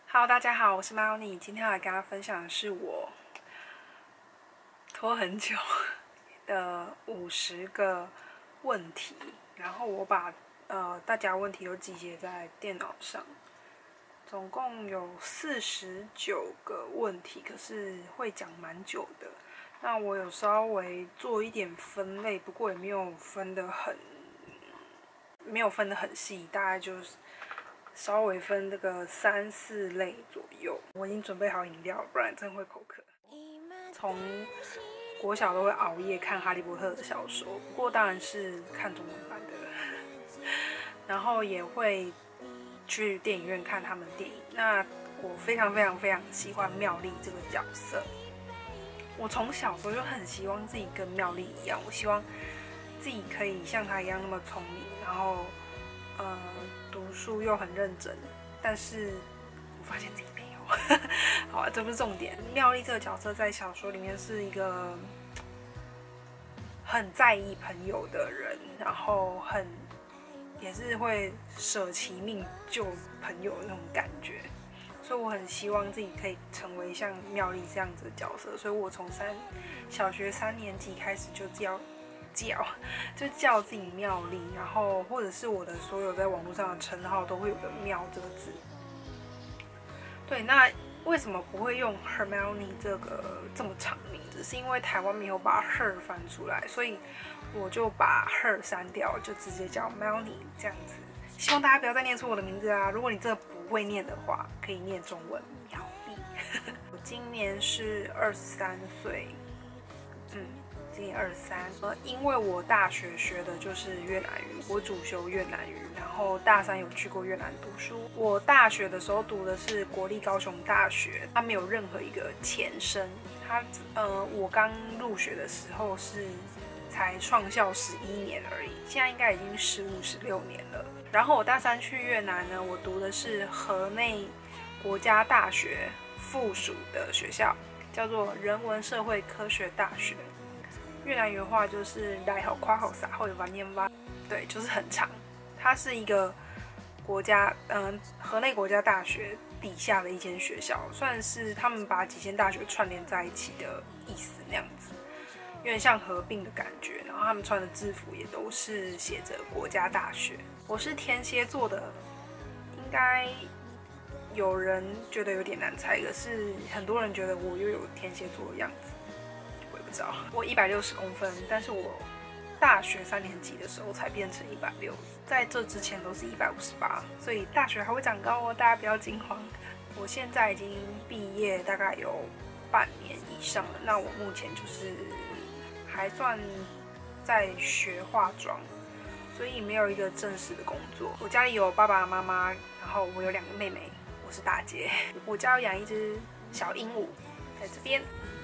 Hello， 大家好，我是猫妮。今天要来跟大家分享的是我拖很久的50个问题，然后我把大家问题都集结在电脑上，总共有49个问题，可是会讲蛮久的。那我有稍微做一点分类，不过也没有分得很细，大概就是稍微分这个3、4类左右。我已经准备好饮料，不然真会口渴。从国小都会熬夜看《哈利波特》的小说，不过当然是看中文版的，然后也会去电影院看他们的电影。那我非常喜欢妙丽这个角色。我从小时候就很希望自己跟妙丽一样，我希望自己可以像她一样那么聪明，然后读书又很认真，但是我发现自己没有。好啊，这不是重点。妙丽这个角色在小说里面是一个很在意朋友的人，然后也是会舍其命救朋友的那种感觉，所以我很希望自己可以成为像妙丽这样子的角色，所以我从小学3年级开始就叫自己妙丽，然后或者是我的所有在网络上的称号都会有个妙这个字。对，那为什么不会用 Hermione 这么长的名字？是因为台湾没有把 Her 翻出来，所以我就把 Her 删掉，就直接叫 Melanie 这样子。希望大家不要再念错我的名字啊！如果你真的不会念的话，可以念中文妙丽。我今年是23岁，今年23。因为我大学学的就是越南语，我主修越南语，然后大3有去过越南读书。我大学的时候读的是国立高雄大学，它没有任何一个前身。我刚入学的时候才创校11年而已，现在应该已经15、16年了。然后我大3去越南呢，我读的是河内国家大学附属的学校，叫做人文社会科学大学。越南语的话就是来好夸好撒会玩念吧，对，就是很长。它是一个河内国家大学底下的一间学校，算是他们把几间大学串联在一起的意思那样子，有点像合并的感觉。然后他们穿的制服也都是写着国家大学。我是天蝎座的，应该有人觉得有点难猜，可是很多人觉得我又有天蝎座的样子。我160公分，但是我大学3年级的时候才变成160，在这之前都是158，所以大学还会长高哦，大家不要惊慌。我现在已经毕业大概有半年以上了，那我目前就是还算在学化妆，所以没有一个正式的工作。我家里有爸爸妈妈，然后我有2个妹妹，我是大姐。我家有养一只小鹦鹉，在这边。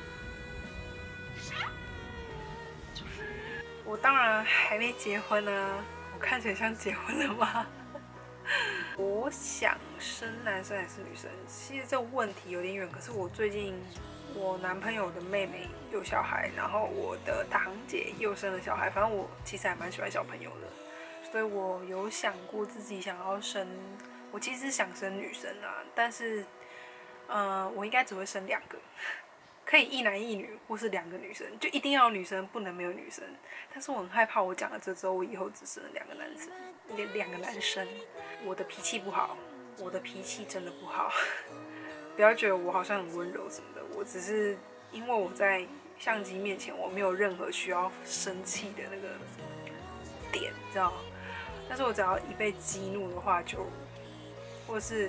我当然还没结婚啊，我看起来像结婚了吗？我想生男生还是女生？其实这个问题有点远，可是最近我男朋友的妹妹有小孩，然后我的堂姐又生了小孩，反正我其实还蛮喜欢小朋友的，所以我有想过自己想要生，我其实想生女生啊，但是我应该只会生2个。可以1男1女，或是2个女生，就一定要有女生，不能没有女生。但是我很害怕，我讲了这之后，我以后只生了2个男生。我的脾气不好，我的脾气真的不好。不要觉得我好像很温柔什么的，我只是因为我在相机面前，我没有任何需要生气的那个点，知道吗？但是我只要一被激怒的话，或是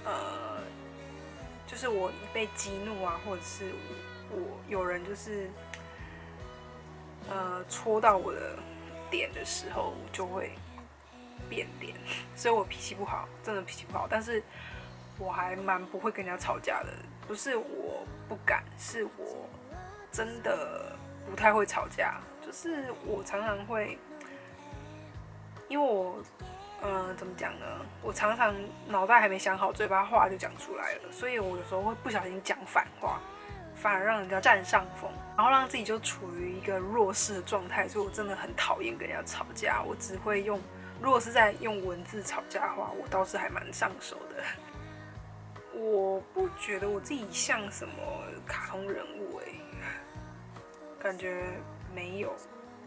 就是我一被激怒啊，或者是有人就是戳到我的点的时候，我就会变脸，所以我脾气不好，真的脾气不好。但是我还蛮不会跟人家吵架的，不是我不敢，是我真的不太会吵架。就是我常常会，因为我怎么讲呢？我常常脑袋还没想好，嘴巴话就讲出来了，所以我有时候会不小心讲反话，反而让人家占上风，然后让自己就处于一个弱势的状态。所以我真的很讨厌跟人家吵架，我只会如果是在用文字吵架的话，我倒是还蛮上手的。我我不觉得我自己像什么卡通人物感觉没有，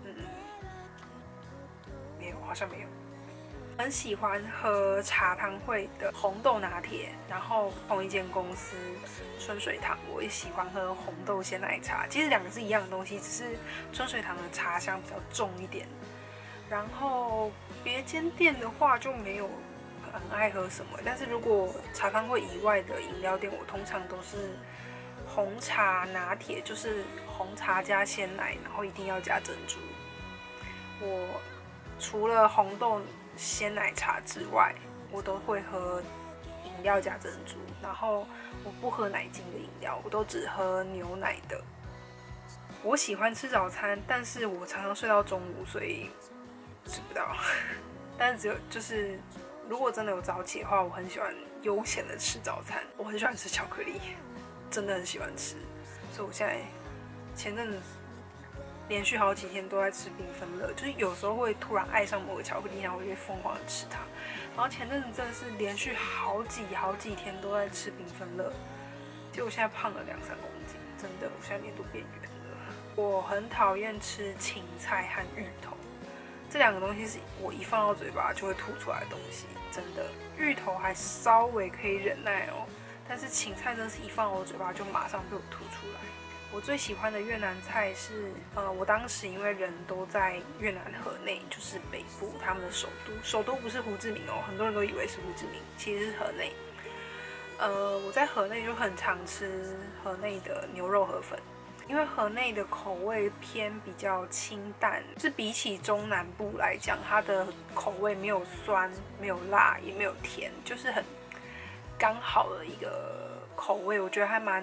没有，好像没有。很喜欢喝茶汤会的红豆拿铁，然后同一间公司春水堂，我也喜欢喝红豆鲜奶茶。其实两个是一样的东西，只是春水堂的茶香比较重一点。然后别间店的话就没有很爱喝什么，但是如果茶汤会以外的饮料店，我通常都是红茶拿铁，就是红茶加鲜奶，然后一定要加珍珠。我除了红豆鲜奶茶之外，我都会喝饮料加珍珠，然后我不喝奶精的饮料，我都只喝牛奶的。我喜欢吃早餐，但是我常常睡到中午，所以吃不到。但是就是如果真的有早起的话，我很喜欢悠闲的吃早餐。我很喜欢吃巧克力，真的很喜欢吃，所以我现在前阵子连续好几天都在吃缤纷乐，就是有时候会突然爱上某个巧克力，然后我就会疯狂的吃它。然后前阵子真的是连续好几天都在吃缤纷乐，结果我现在胖了2-3公斤，真的，我现在脸都变圆了。我很讨厌吃芹菜和芋头，这两个东西是我一放到嘴巴就会吐出来的东西，真的。芋头还稍微可以忍耐哦，但是芹菜真的是一放到我嘴巴就马上被我吐出来。我最喜欢的越南菜是，我当时因为人都在越南河内，就是北部他们的首都，首都不是胡志明哦，很多人都以为是胡志明，其实是河内。我在河内就很常吃河内的牛肉河粉，因为河内的口味偏比较清淡，是比起中南部来讲，它的口味没有酸、没有辣，也没有甜，就是很刚好的一个口味，我觉得还蛮。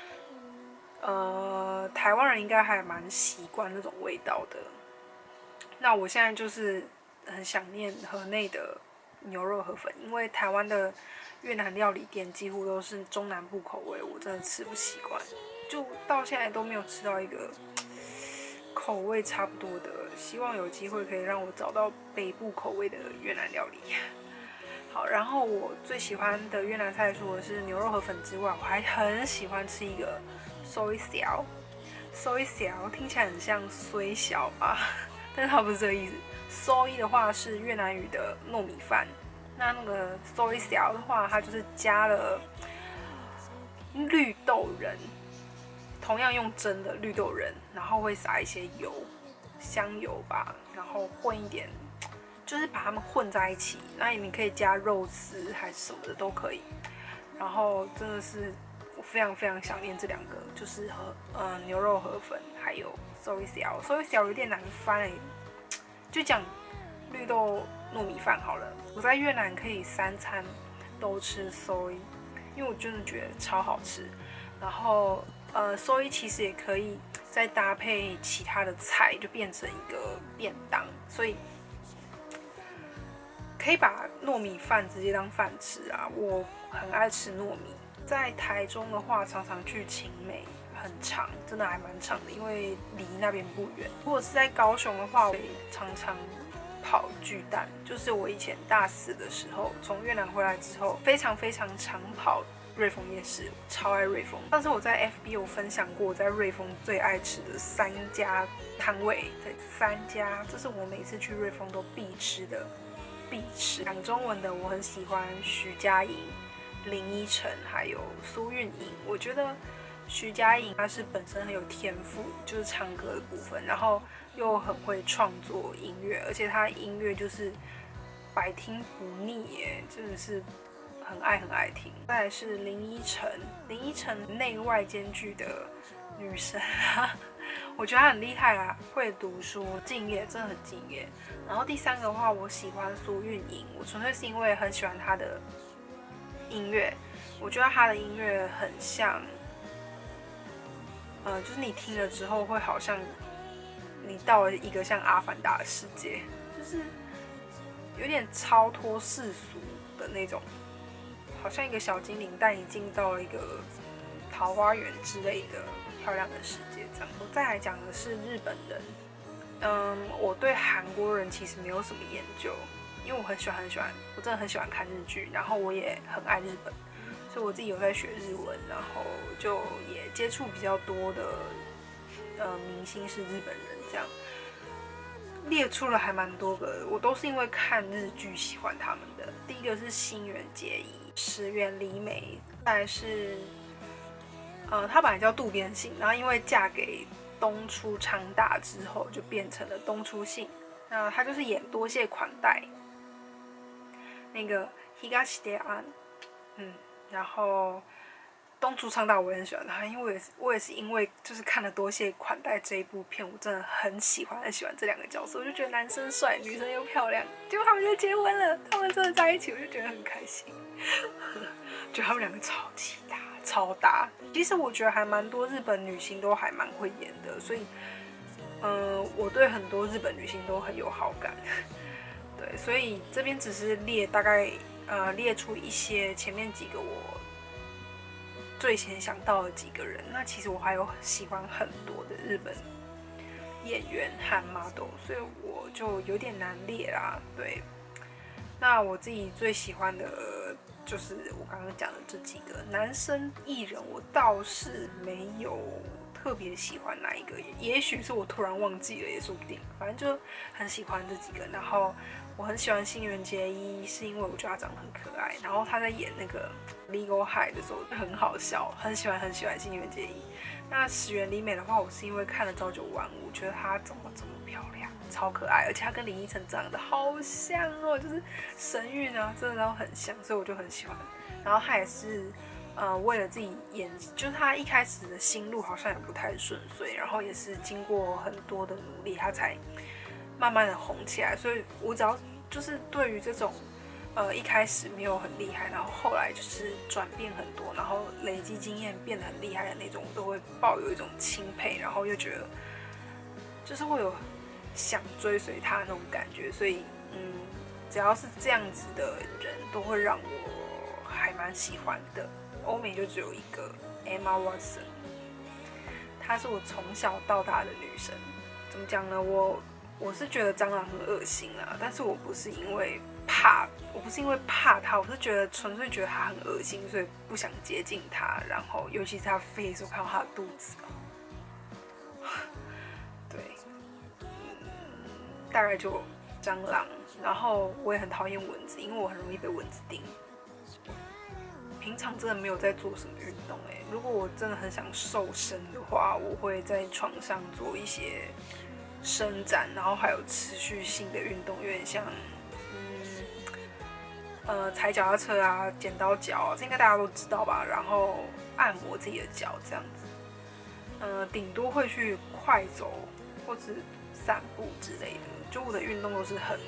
台湾人应该还蛮习惯那种味道的。那我现在就是很想念河内的牛肉河粉，因为台湾的越南料理店几乎都是中南部口味，我真的吃不习惯，就到现在都没有吃到一个口味差不多的。希望有机会可以让我找到北部口味的越南料理。好，然后我最喜欢的越南菜除了是牛肉河粉之外，我还很喜欢吃一个xôi xéo。xôi xéo 听起来很像衰小吧，但是它不是这个意思。xôi 的话是越南语的糯米饭，那个 xôi xéo 的话，它就是加了绿豆仁，同样用蒸的绿豆仁，然后会撒一些油，香油吧，然后混一点。就是把它们混在一起，那你可以加肉丝还是什么的都可以。然后真的是我非常非常想念这两个，就是牛肉河粉还有xôi xéo。xôi xéo有点难翻就讲绿豆糯米饭好了。我在越南可以3餐都吃xôi，因为我真的觉得超好吃。然后xôi其实也可以再搭配其他的菜，就变成一个便当，所以。可以把糯米饭直接当饭吃啊！我很爱吃糯米。在台中的话，常常去勤美，很长，真的还蛮长的，因为离那边不远。如果是在高雄的话，我会常常跑巨蛋，就是我以前大4的时候，从越南回来之后，非常非常常跑瑞丰夜市，超爱瑞丰。上次我在 FB 有分享过，我在瑞丰最爱吃的3家摊位，对，3家，这是我每次去瑞丰都必吃的。讲中文的我很喜欢徐佳莹、林依晨还有苏运莹。我觉得徐佳莹她是本身很有天赋，就是唱歌的部分，然后又很会创作音乐，而且她音乐就是百听不腻耶，真的是很爱听。再来是林依晨内外兼具的女神啊。我觉得他很厉害啦，会读书，敬业，真的很敬业。然后第3个的话，我喜欢苏运莹，我纯粹是因为很喜欢她的音乐，我觉得她的音乐很像，就是你听了之后会好像你到了一个像阿凡达的世界，就是有点超脱世俗的那种，好像一个小精灵带你进到了一个桃花源之类的。漂亮的世界这样。我再来讲的是日本人，我对韩国人其实没有什么研究，因为我很喜欢，我真的很喜欢看日剧，然后我也很爱日本， 所以我自己有在学日文，然后就也接触比较多的明星是日本人，这样列出了还蛮多个，我都是因为看日剧喜欢他们的。第一个是新垣结衣、石原里美，再来是她本来叫渡边信，然后因为嫁给东出昌大之后，就变成了东出信。那她就是演多谢款待那个東出安，然后东出昌大我也很喜欢他，因为我也是因为就是看了《多谢款待》这一部片，我真的很喜欢这两个角色，我就觉得男生帅，女生又漂亮，结果他们就结婚了，他们真的在一起，我就觉得很开心，觉得他们两个超级搭，超搭。其实我觉得还蛮多日本女星都还蛮会演的，所以我对很多日本女星都很有好感。对，所以这边只是大概列出一些前面几个我最先想到的几个人。那其实我还有喜欢很多的日本演员和 model， 所以我就有点难列啦。对，那我自己最喜欢的就是我刚刚讲的这几个男生艺人，我倒是没有特别喜欢哪一个，也许是我突然忘记了，也说不定。反正就很喜欢这几个。然后我很喜欢新垣结衣，是因为我觉得她长得很可爱。然后她在演那个《Legal High》的时候很好笑，很喜欢新垣结衣。那石原里美的话，我是因为看了《朝九晚五》，觉得她怎么这么漂亮，超可爱，而且她跟林依晨长得好像哦，就是神韵啊，真的都很像，所以我就很喜欢。然后她也是。为了自己演，就是他一开始的心路好像也不太顺遂，然后也是经过很多的努力，他才慢慢的红起来。所以我只要就是对于这种一开始没有很厉害，然后后来就是转变很多，然后累积经验变得很厉害的那种，我都会抱有一种钦佩，然后又觉得就是会有想追随他那种感觉。所以只要是这样子的人，都会让我还蛮喜欢的。欧美就只有一个 Emma Watson， 她是我从小到大的女神。怎么讲呢？我是觉得蟑螂很恶心啦，但是我不是因为怕她，我是纯粹觉得她很恶心，所以不想接近她。然后尤其是她飞的时候看到她的肚子，对，大概就蟑螂。然后我也很讨厌蚊子，因为我很容易被蚊子叮。平常真的没有在做什么运动如果我真的很想瘦身的话，我会在床上做一些伸展，然后还有持续性的运动，有点像踩脚踏车啊、剪刀脚，这应该大家都知道吧？然后按摩自己的脚这样子，顶多会去快走或者散步之类的。就我的运动都是很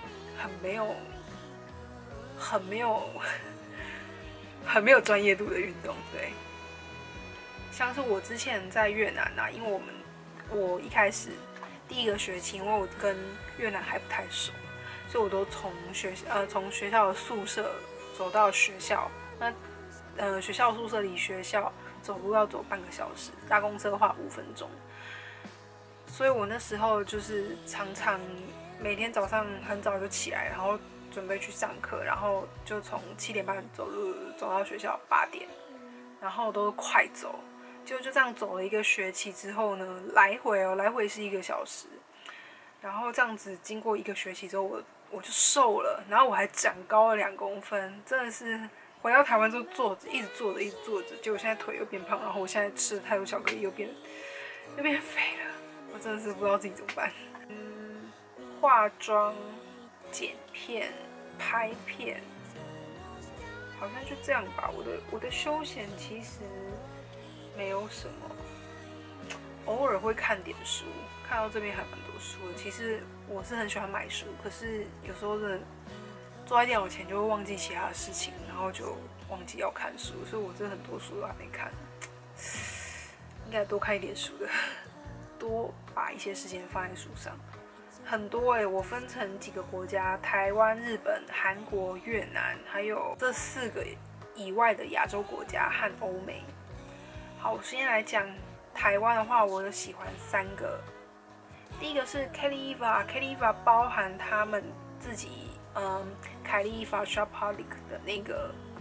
没有专业度的运动，对。像是我之前在越南啊，因为我一开始第一个学期，因为我跟越南还不太熟，所以我都从学校的宿舍走到学校。那学校宿舍离学校走路要走半个小时，搭公车的话5分钟。所以我那时候就是常常每天早上很早就起来，然后准备去上课，然后就从7点半走到学校8点，然后都快走，就这样走了一个学期之后呢，来回是1个小时，然后这样子经过1个学期之后，我就瘦了，然后我还长高了2公分，真的是回到台湾就一直坐着，结果现在腿又变胖，然后我现在吃了太多巧克力又变肥了，我真的是不知道自己怎么办。化妆、剪片、拍片，好像就这样吧。我的休闲其实没有什么，偶尔会看点书，看到这边还蛮多书的。其实我是很喜欢买书，可是有时候真的坐在电脑前就会忘记其他的事情，然后就忘记要看书，所以我真的很多书都还没看，应该多看一点书的，多把一些时间放在书上。很多我分成几个国家：台湾、日本、韩国、越南，还有这4个以外的亚洲国家和欧美。好，我先来讲台湾的话，我有喜欢3个。第一个是 Kelly Eva 包含他们自己凯莉 Eva Shopaholic 的那个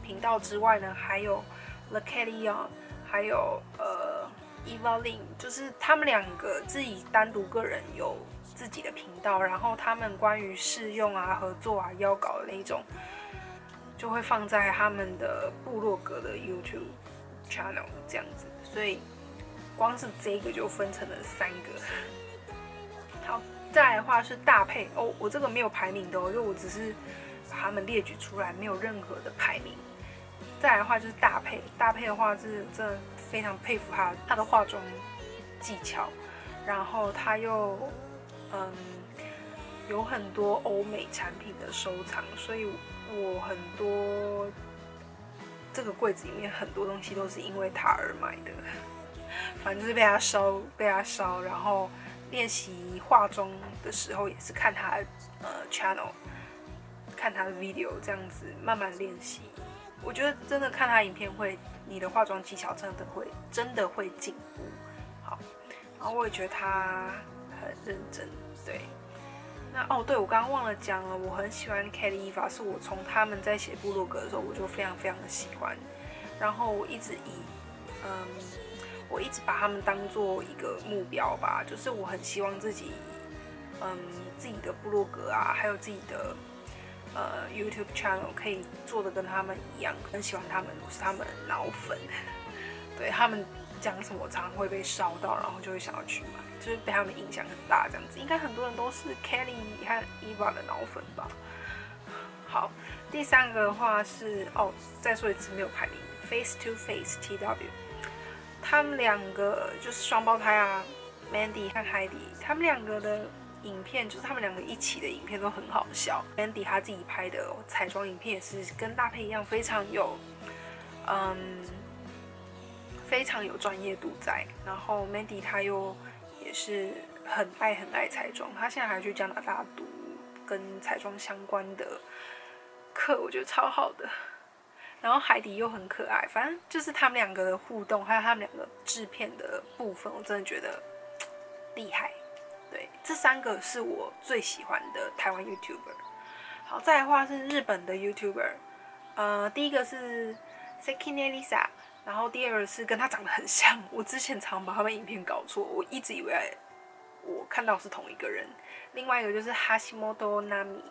频道之外呢，还有 The Kelly Young， 还有Eva Lin， 就是他们两个自己单独个人有自己的频道，然后他们关于试用啊、合作啊、邀稿的那种，就会放在他们的部落格的 YouTube channel 这样子，所以光是这个就分成了3个。好，再来的话是大配哦，我这个没有排名的哦，就我只是把他们列举出来，没有任何的排名。再来的话就是大配，大配的话是真的非常佩服他的化妆技巧，然后他又有很多欧美产品的收藏，所以我很多这个柜子里面很多东西都是因为他而买的。反正就是被他烧，然后练习化妆的时候也是看他的channel， 看他的 video 这样子慢慢练习。我觉得真的看他影片你的化妆技巧真的会进步。好，然后我也觉得他很认真，对。那对，我刚刚忘了讲了，我很喜欢 Kelly Eva， 是我从他们在写部落格的时候我就非常的喜欢，然后我一直把他们当做一个目标吧，就是我很希望自己的部落格啊，还有自己的YouTube channel 可以做的跟他们一样，很喜欢他们，我是他们脑粉。对，他们讲什么我常常会被烧到，然后就会想要去买，就是被他们影响很大这样子。应该很多人都是 Kelly 和 Eva 的脑粉吧。好，第3个的话是再说一次没有排名 ，Face to Face TW， 他们两个就是双胞胎啊 ，Mandy 和 Heidi， 他们两个的影片就是他们两个一起的影片都很好笑。Mandy 他自己拍的彩妆影片也是跟大配一样，非常有专业度在。然后 Mandy 他也是很爱彩妆，他现在还去加拿大读跟彩妆相关的课，我觉得超好的。然后海底又很可爱，反正就是他们两个的互动，还有他们两个制片的部分，我真的觉得厉害。对，这3个是我最喜欢的台湾 YouTuber。好，再来的话是日本的 YouTuber，第一个是 Sekine Lisa， 然后第2个是跟他长得很像，我之前常把他们影片搞错，我一直以为我看到是同一个人。另外一个就是 Hashimoto Nami，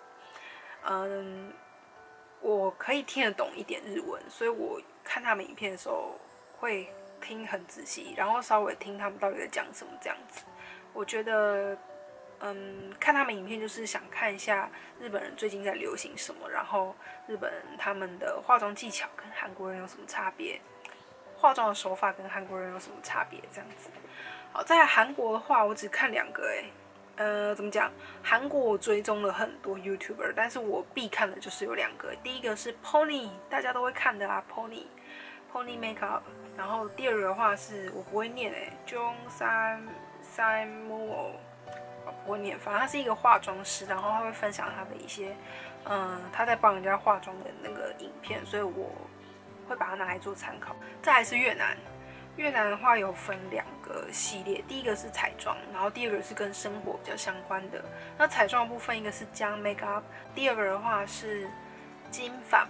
我可以听得懂一点日文，所以我看他们影片的时候会听很仔细，然后稍微听他们到底在讲什么这样子。我觉得，看他们影片就是想看一下日本人最近在流行什么，然后日本人他们的化妆技巧跟韩国人有什么差别，化妆的手法跟韩国人有什么差别这样子。好，在韩国的话，我只看2个怎么讲？韩国我追踪了很多 YouTuber， 但是我必看的就是有2个。第一个是 Pony， 大家都会看的啊 ，Pony Makeup。然后第2个的话是我不会念Jongsan Mo， 不会念，反正他是一个化妆师，然后他会分享他的一些他在帮人家化妆的那个影片，所以我会把它拿来做参考。再来是越南。越南的话有分2个系列，第一个是彩妆，然后第2个是跟生活比较相关的。那彩妆的部分，一个是江 Makeup， 第2个的话是金发。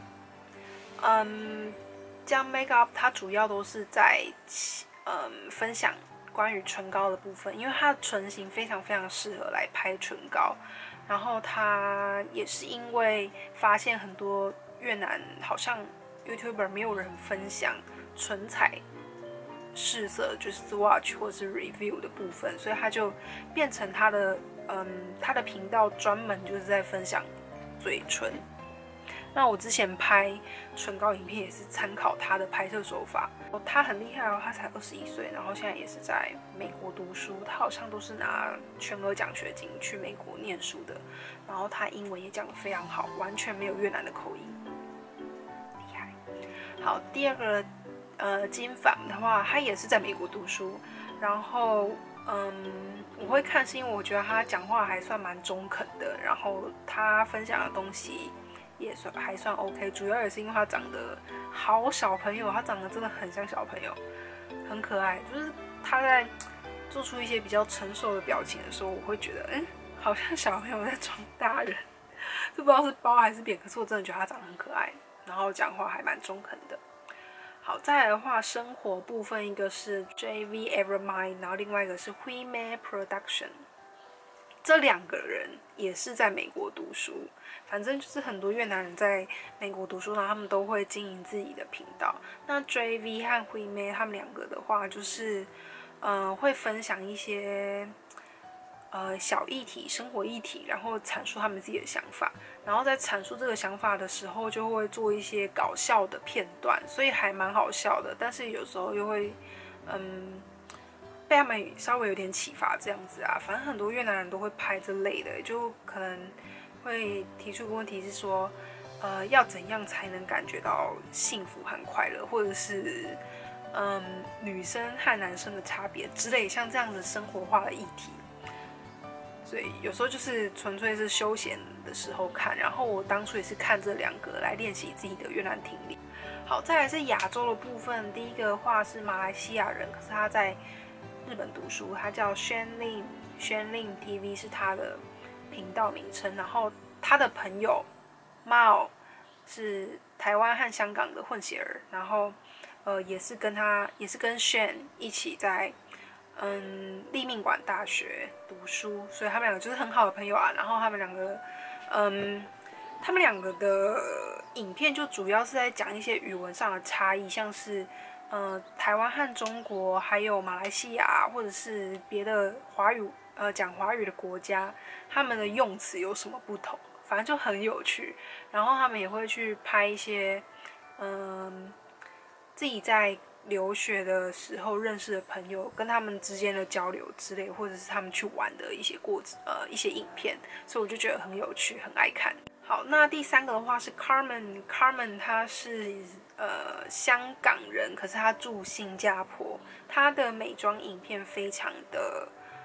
江 Makeup 它主要都是在分享关于唇膏的部分，因为它的唇型非常适合来拍唇膏。然后它也是因为发现很多越南好像 YouTuber 没有人分享唇彩试色，就是 swatch 或是 review 的部分，所以他就变成他的频道专门就是在分享嘴唇。那我之前拍唇膏影片也是参考他的拍摄手法，他很厉害哦，他才21岁，然后现在也是在美国读书，他好像都是拿全额奖学金去美国念书的，然后他英文也讲得非常好，完全没有越南的口音，厉害。好，第2个金发的话，他也是在美国读书，然后我会看是因为我觉得他讲话还算蛮中肯的，然后他分享的东西也还算 OK， 主要也是因为他长得好小朋友，他长得真的很像小朋友，很可爱。就是他在做出一些比较成熟的表情的时候，我会觉得好像小朋友在装大人，就不知道是褒还是贬，可是我真的觉得他长得很可爱。 然后讲话还蛮中肯的。好，再来的话，生活部分一个是 JV Evermind， 然后另外一个是 Huime Production。这2个人也是在美国读书，反正就是很多越南人在美国读书，然后他们都会经营自己的频道。那 JV 和 Huime 他们2个的话，就是会分享一些小议题、生活议题，然后阐述他们自己的想法。然后在阐述这个想法的时候，就会做一些搞笑的片段，所以还蛮好笑的。但是有时候又会被他们稍微有点启发这样子啊。反正很多越南人都会拍这类的，就可能会提出个问题是说，要怎样才能感觉到幸福和快乐，或者是女生和男生的差别之类，像这样子生活化的议题。所以有时候就是纯粹是休闲的时候看，然后我当初也是看这2个来练习自己的越南听力。好，再来是亚洲的部分，第一个话是马来西亚人，可是他在日本读书，他叫 Shenlin TV 是他的频道名称，然后他的朋友 Mao 是台湾和香港的混血儿，然后也是跟 Shen 一起在立命馆大学读书，所以他们2个就是很好的朋友啊。然后他们2个的影片就主要是在讲一些语文上的差异，像是台湾和中国，还有马来西亚或者是别的讲华语的国家，他们的用词有什么不同，反正就很有趣。然后他们也会去拍一些自己在留学的时候认识的朋友跟他们之间的交流之类，或者是他们去玩的一些影片，所以我就觉得很有趣，很爱看。好，那第3个的话是 Carmen 他是香港人，可是他住新加坡，他的美妆影片非常的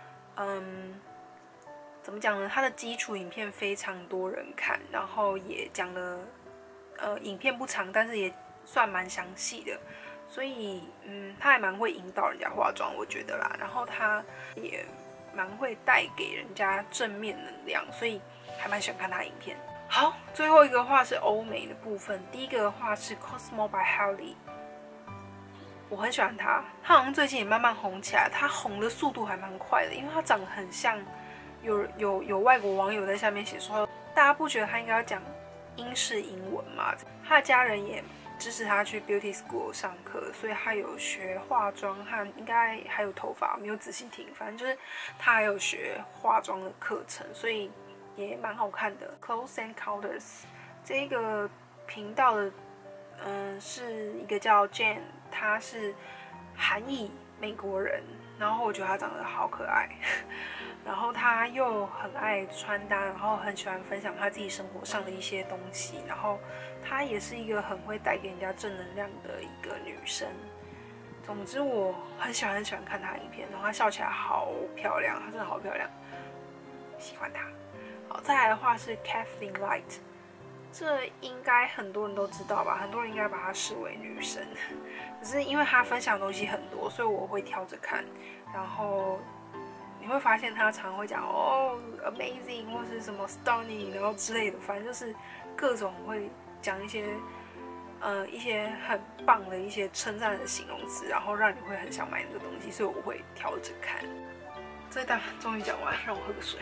怎么讲呢？他的基础影片非常多人看，然后也讲了影片不长，但是也算蛮详细的。所以他还蛮会引导人家化妆，我觉得啦。然后他也蛮会带给人家正面能量，所以还蛮喜欢看他的影片。好，最后一个话是欧美的部分。第一个的话是 Cosmo by Hailey， 我很喜欢他，他好像最近也慢慢红起来，他红的速度还蛮快的，因为他长得很像有外国网友在下面写说，大家不觉得他应该要讲英式英文吗？他的家人也支持他去 beauty school 上课，所以他有学化妆和应该还有头发，没有仔细听，反正就是他还有学化妆的课程，所以也蛮好看的。Close Encounters 这个频道的是一个叫 Jane， 他是韩裔美国人，然后我觉得他长得好可爱，然后他又很爱穿搭，然后很喜欢分享他自己生活上的一些东西，然后她也是一个很会带给人家正能量的一个女生。总之我很喜欢看她的影片，然后她笑起来好漂亮，她真的好漂亮，喜欢她。好，再来的话是 Kathleen Light， 这应该很多人都知道吧，很多人应该把她视为女神，可是因为她分享的东西很多，所以我会挑着看，然後你会发现她常会讲amazing 或是什么 stunning 然后之类的，反正就是各种会讲一些很棒的一些称赞的形容词，然后让你会很想买那个东西，所以我会挑着看。这一档终于讲完，让我喝个水。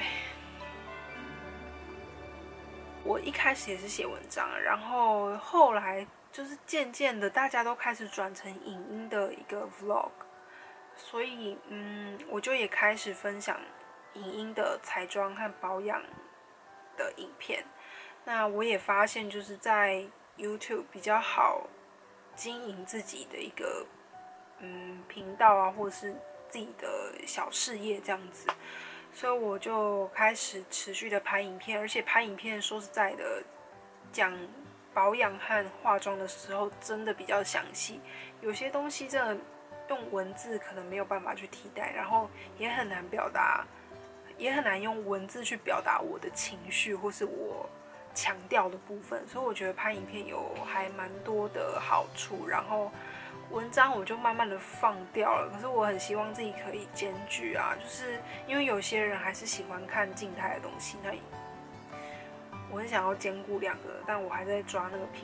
我一开始也是写文章，然后后来就是渐渐的大家都开始转成影音的一个 vlog， 所以我就也开始分享影音的彩妆和保养的影片。那我也发现就是在 YouTube 比较好经营自己的一个频道啊，或者是自己的小事业这样子，所以我就开始持续的拍影片，而且拍影片说实在的，讲保养和化妆的时候真的比较详细，有些东西真的用文字可能没有办法去替代，然后也很难表达，也很难用文字去表达我的情绪或是我强调的部分，所以我觉得拍影片有还蛮多的好处，然后文章我就慢慢的放掉了，可是我很希望自己可以兼具啊，就是因为有些人还是喜欢看静态的东西，那我很想要兼顾2个，但我还在抓那个平衡。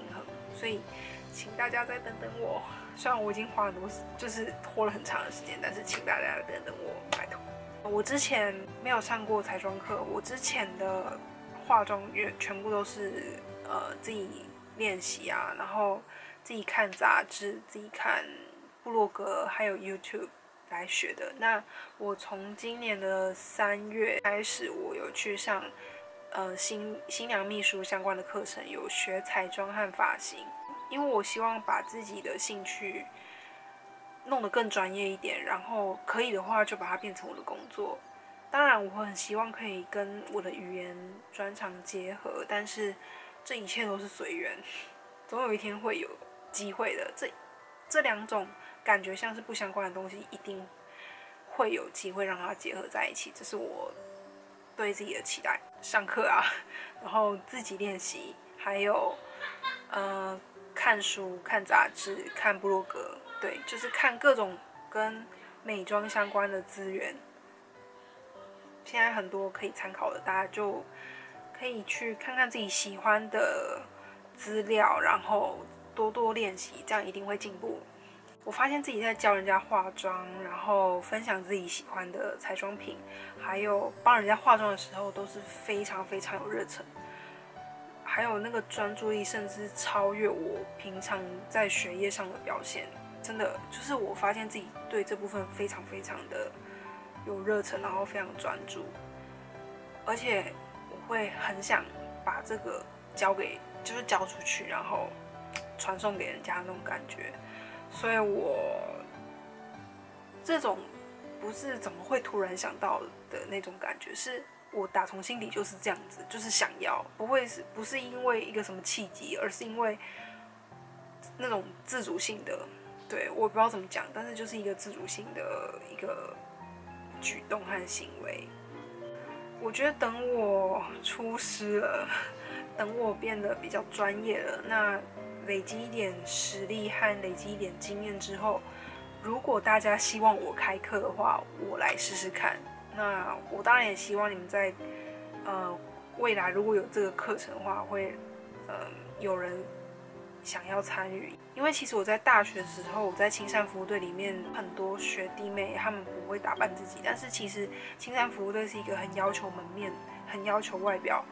所以请大家再等等我。虽然我已经花很多，就是拖了很长的时间，但是请大家等等我，拜托。我之前没有上过彩妆课，我之前的化妆全部都是自己练习啊，然后自己看杂志，自己看部落格，还有 YouTube 来学的。那我从今年的3月开始，我有去上新娘秘书相关的课程，有学彩妆和发型，因为我希望把自己的兴趣弄得更专业一点，然后可以的话就把它变成我的工作。当然，我很希望可以跟我的语言专长结合，但是这一切都是随缘，总有一天会有机会的。这两种感觉像是不相关的东西，一定会有机会让它结合在一起，这是我对自己的期待。上课啊，然后自己练习，还有看书、看杂志、看部落格，对，就是看各种跟美妆相关的资源。现在很多可以参考的，大家就可以去看看自己喜欢的资料，然后多多练习，这样一定会进步。我发现自己在教人家化妆，然后分享自己喜欢的彩妆品，还有帮人家化妆的时候，都是非常非常有热忱，还有那个专注力，甚至超越我平常在学业上的表现。真的，就是我发现自己对这部分非常非常的有热忱，然后非常专注，而且我会很想把这个交出去，然后传送给人家那种感觉。所以我这种不是怎么会突然想到的那种感觉，是我打从心底就是这样子，就是想要，不是因为一个什么契机，而是因为那种自主性的，对，我不知道怎么讲，但是就是一个自主性的一个举动和行为。我觉得等我出师了，等我变得比较专业了，那累积一点实力和累积一点经验之后，如果大家希望我开课的话，我来试试看。那我当然也希望你们在未来如果有这个课程的话，会有人想要参与。因为其实我在大学的时候，我在青山服务队里面，很多学弟妹他们不会打扮自己，但是其实青山服务队是一个很要求门面、很要求外表，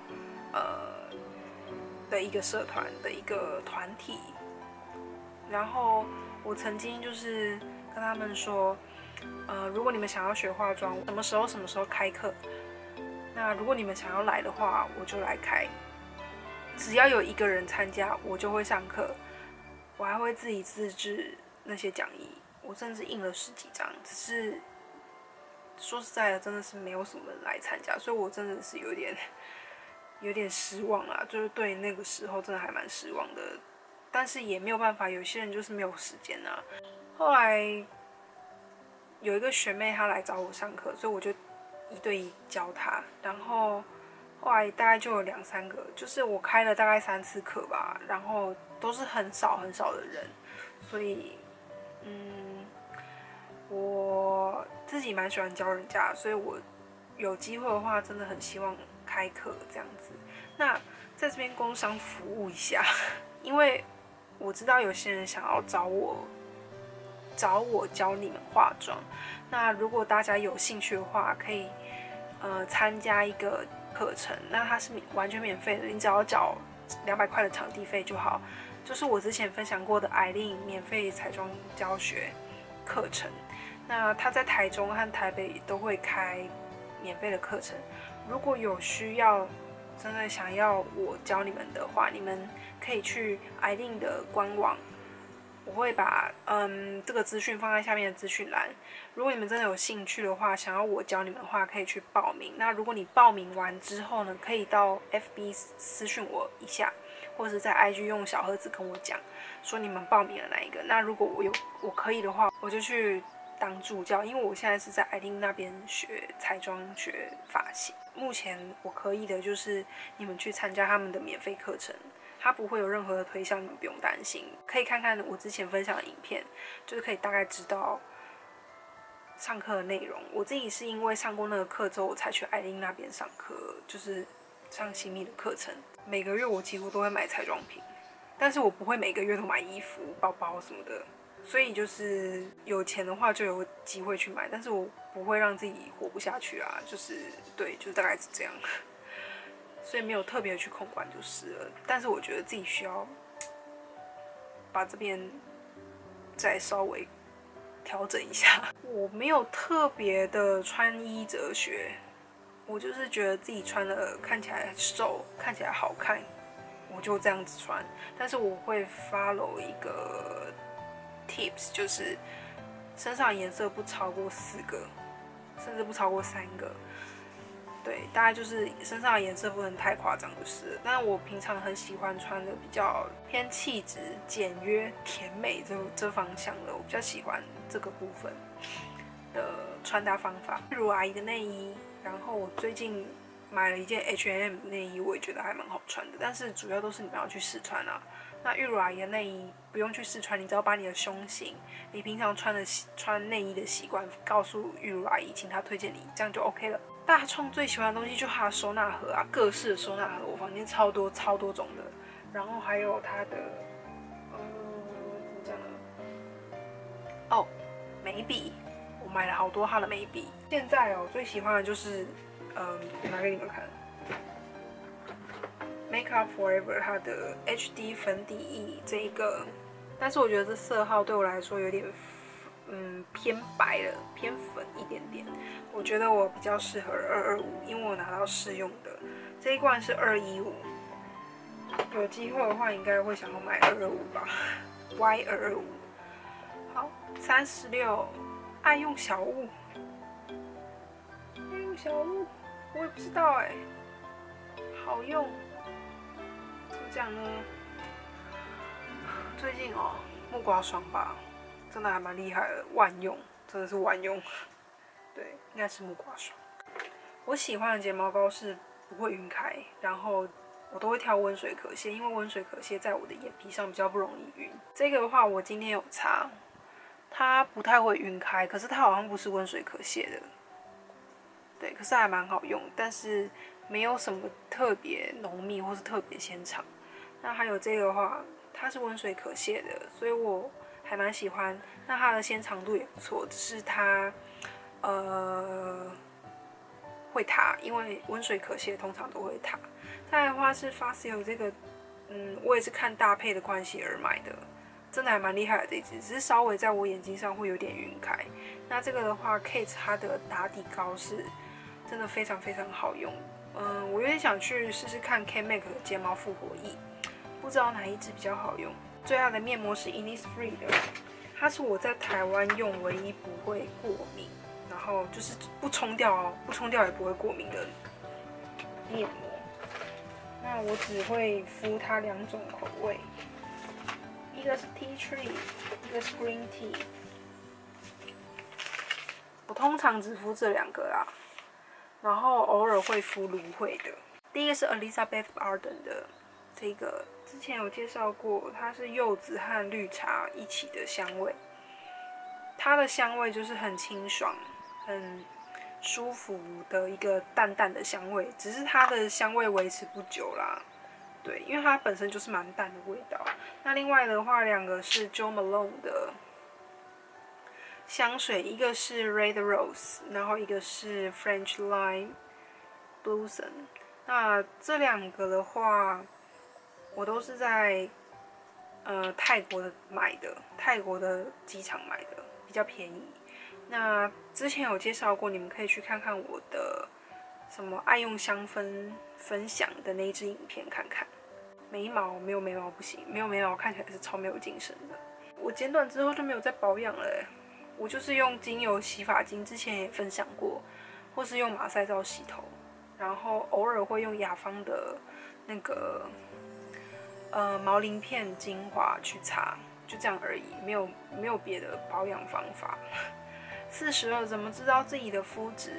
的一个社团的一个团体。然后我曾经就是跟他们说，如果你们想要学化妆，什么时候开课？那如果你们想要来的话，我就来开。只要有一个人参加，我就会上课。我还会自己自制那些讲义，我甚至印了10几张。只是说实在的，真的是没有什么人来参加，所以我真的是有点失望啦，就是对那个时候真的还蛮失望的。但是也没有办法，有些人就是没有时间啊。后来有一个学妹她来找我上课，所以我就1对1教她。然后后来大概就有2、3个，就是我开了大概3次课吧，然后都是很少很少的人，所以我自己蛮喜欢教人家，所以我有机会的话，真的很希望开课这样子。那在这边工商服务一下，因为我知道有些人想要找我教你们化妆。那如果大家有兴趣的话，可以参加一个课程，那它是完全免费的，你只要缴200块的场地费就好。就是我之前分享过的Eileen免费彩妆教学课程，那它在台中和台北都会开免费的课程。如果有需要，真的想要我教你们的话，你们可以去Eileen的官网，我会把这个资讯放在下面的资讯栏。如果你们真的有兴趣的话，想要我教你们的话，可以去报名。那如果你报名完之后呢，可以到 FB 私讯我一下，或者是在 IG 用小盒子跟我讲，说你们报名了哪一个。那如果我可以的话，我就去当助教，因为我现在是在Eileen那边学彩妆、学发型。目前我可以的就是你们去参加他们的免费课程，它不会有任何的推销，你们不用担心。可以看看我之前分享的影片，就是可以大概知道上课的内容。我自己是因为上过那个课之后，我才去Eileen那边上课，就是上新密的课程。每个月我几乎都会买彩妆品， 但是我不会每个月都买衣服、包包什么的，所以就是有钱的话就有机会去买，但是我不会让自己活不下去啊，就是对，就大概是这样，所以没有特别去控管就是了。但是我觉得自己需要把这边再稍微调整一下。我没有特别的穿衣哲学，我就是觉得自己穿的看起来瘦，看起来好看，我就这样子穿。但是我会 follow 一个 tips， 就是身上颜色不超过4个，甚至不超过3个。对，大概就是身上的颜色不能太夸张就是了。但是我平常很喜欢穿的比较偏气质、简约、甜美这方向的，我比较喜欢这个部分的穿搭方法。例如阿姨的内衣，然后我最近买了一件 H&M 的内衣，我也觉得还蛮好穿的。但是主要都是你们要去试穿啊。那玉茹阿姨的内衣不用去试穿，你只要把你的胸型、你平常穿内衣的习惯告诉玉茹阿姨，请她推荐你，这样就 OK 了。大创最喜欢的东西就是它的收纳盒啊，各式的收纳盒，我房间超多种的。然后还有它的，怎么讲呢？哦，眉笔，我买了好多它的眉笔。现在哦，最喜欢的就是，拿给你们看。Make Up Forever 它的 HD 粉底液这一个，但是我觉得这色号对我来说有点偏白了，偏粉一点点。我觉得我比较适合225，因为我拿到试用的这一罐是215，有机会的话应该会想要买225吧 ，Y225。好，36，爱用小物，爱用小物，我也不知道哎，好用。怎么讲呢？最近哦，木瓜霜吧，真的还蛮厉害的，万用，真的是万用。对，应该是木瓜霜。我喜欢的睫毛膏是不会晕开，然后我都会挑温水可卸，因为温水可卸在我的眼皮上比较不容易晕。这个的话，我今天有擦，它不太会晕开，可是它好像不是温水可卸的。对，可是还蛮好用，但是没有什么特别浓密或是特别纤长。那还有这个的话，它是温水可卸的，所以我还蛮喜欢。那它的纤长度也不错，只是它会塌，因为温水可卸通常都会塌。再来的话是 Facio 这个，我也是看搭配的关系而买的，真的还蛮厉害的这一支，只是稍微在我眼睛上会有点晕开。那这个的话 ，Kate 它的打底膏是真的非常非常好用。我有点想去试试看 K-Make 的睫毛复活液，不知道哪一支比较好用。最爱的面膜是 Innisfree 的，它是我在台湾用唯一不会过敏，然后就是不冲掉哦，不冲掉也不会过敏的面膜。那我只会敷它2种口味，一个是 Tea Tree， 一个是 Green Tea。我通常只敷这2个啦，然后偶尔会敷芦荟的。第一个是 Elizabeth Arden 的，这个之前有介绍过，它是柚子和绿茶一起的香味。它的香味就是很清爽、很舒服的一个淡淡的香味，只是它的香味维持不久啦。对，因为它本身就是蛮淡的味道。那另外的话，2个是 Jo Malone 的香水，一个是 Red Rose， 然后一个是 French Lime Blossom。那这2个的话，我都是在泰国的买的，泰国的机场买的，比较便宜。那之前有介绍过，你们可以去看看我的什么爱用香氛分享的那一支影片看看。眉毛没有眉毛不行，没有眉毛看起来是超没有精神的。我剪短之后就没有再保养了耶，我就是用精油洗发精，之前也分享过，或是用马赛皂洗头，然后偶尔会用雅芳的那个毛鳞片精华去擦，就这样而已，没有别的保养方法。42怎么知道自己的肤质？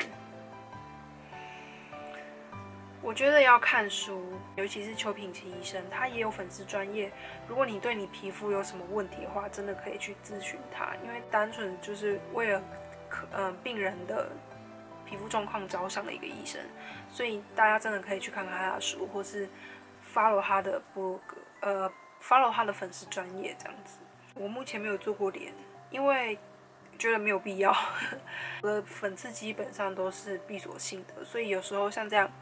我觉得要看书，尤其是邱品琪医生，他也有粉丝专业。如果你对你皮肤有什么问题的话，真的可以去咨询他，因为单纯就是为了病人的皮肤状况着想的一个医生，所以大家真的可以去看看他的书，或是 follow 他的 follow 他的粉丝专页这样子。我目前没有做过脸，因为觉得没有必要。我的粉刺基本上都是闭锁性的，所以有时候像这样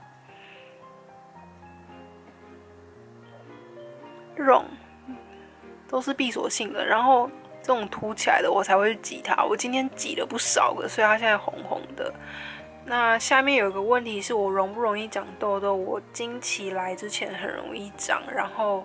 绒都是闭锁性的，然后这种凸起来的我才会去挤它。我今天挤了不少个，所以它现在红红的。那下面有个问题是我容不容易长痘痘？我经期来之前很容易长，然后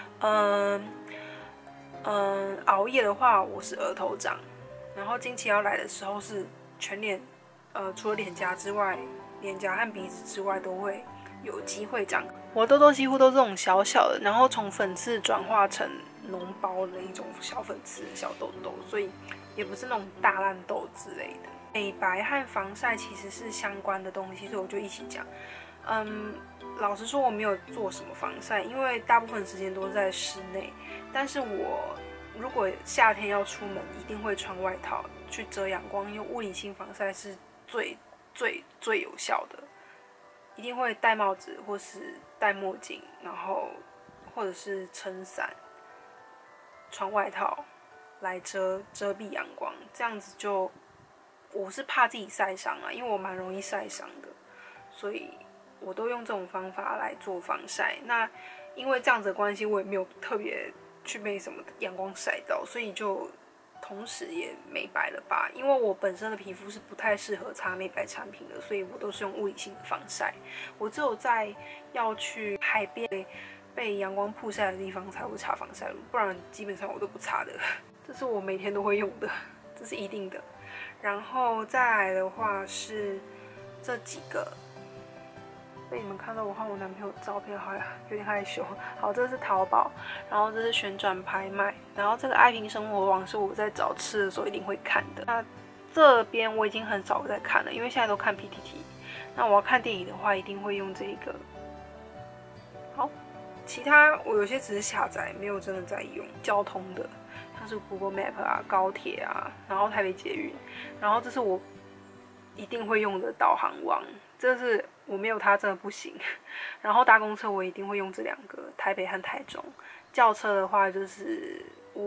熬夜的话我是额头长，然后经期要来的时候是全脸，除了脸颊之外，脸颊和鼻子之外都会有机会长。我痘痘几乎都是这种小小的，然后从粉刺转化成脓包的一种小粉刺、小痘痘，所以也不是那种大烂痘之类的。美白和防晒其实是相关的东西，所以我就一起讲。老实说我没有做什么防晒，因为大部分时间都是在室内。但是我如果夏天要出门，一定会穿外套去遮阳光，因为物理性防晒是最有效的。一定会戴帽子或是戴墨镜，然后或者是撑伞，穿外套来遮蔽阳光，这样子就我是怕自己晒伤啊，因为我蛮容易晒伤的，所以我都用这种方法来做防晒。那因为这样子的关系，我也没有特别去被什么阳光晒到，所以就同时也美白了吧。因为我本身的皮肤是不太适合擦美白产品的，所以我都是用物理性的防晒。我只有在要去海边被阳光曝晒的地方才会擦防晒乳，不然基本上我都不擦的。这是我每天都会用的，这是一定的。然后再来的话是这几个。被你们看到我和我男朋友的照片，好像有点害羞。好，这是淘宝，然后这是旋转拍卖，然后这个爱平生活网是我在找吃的时候一定会看的。那这边我已经很少在看了，因为现在都看 PTT。那我要看电影的话，一定会用这个。好，其他我有些只是下载，没有真的在用。交通的，像是 Google Map 啊、高铁啊，然后台北捷运，然后这是我一定会用的导航网，这是我没有它真的不行。然后搭公车我一定会用这两个，台北和台中。轿车的话就是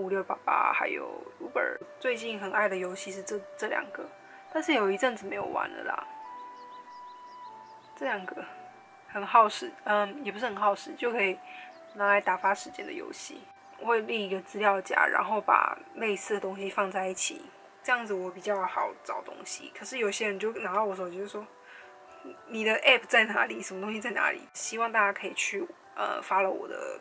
55688还有 Uber。最近很爱的游戏是这两个，但是有一阵子没有玩了啦。这两个很耗时，也不是很耗时，就可以拿来打发时间的游戏。我会立一个资料夹，然后把类似的东西放在一起，这样子我比较好找东西。可是有些人就拿到我手机就说，你的 app 在哪里？什么东西在哪里？希望大家可以去follow 我的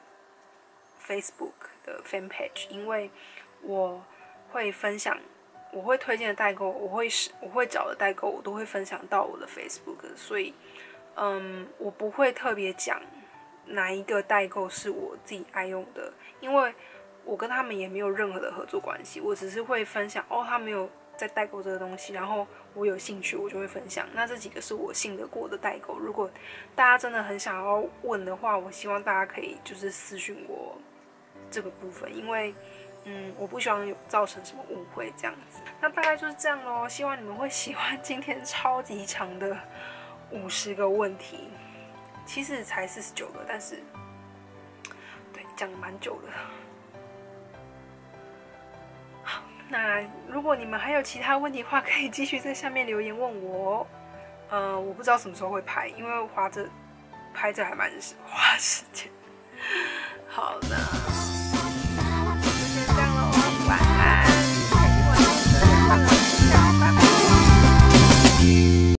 Facebook 的 fan page， 因为我会分享，我会推荐的代购，我会找的代购，我都会分享到我的 Facebook， 所以我不会特别讲哪一个代购是我自己爱用的，因为我跟他们也没有任何的合作关系，我只是会分享他们有在代购这个东西，然后我有兴趣我就会分享。那这几个是我信得过的代购，如果大家真的很想要问的话，我希望大家可以就是私讯我这个部分，因为我不希望有造成什么误会这样子。那大概就是这样咯，希望你们会喜欢今天超级长的50个问题，其实才49个，但是对讲得蛮久的。好，那如果你们还有其他问题的话，可以继续在下面留言问我哦。我不知道什么时候会拍，因为拍着还蛮花时间。好的，就先这样咯，晚安。